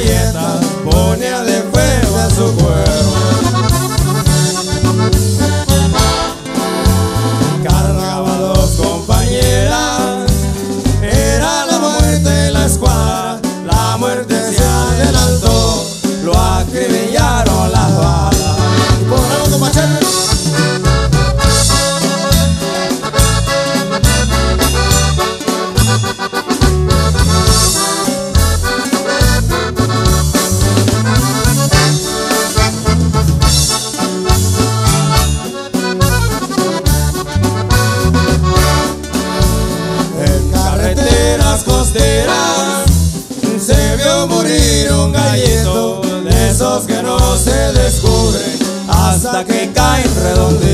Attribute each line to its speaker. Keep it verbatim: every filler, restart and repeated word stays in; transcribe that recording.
Speaker 1: metralleta ponía de fuego a su cuerpo. Cargaba dos compañeras, era la muerte en la escuadra. La muerte se adelantó, lo acribillaron las balas. Ponemos con machete. Costeras se vio morir un gallito de esos que no se descubren hasta que caen redonditos.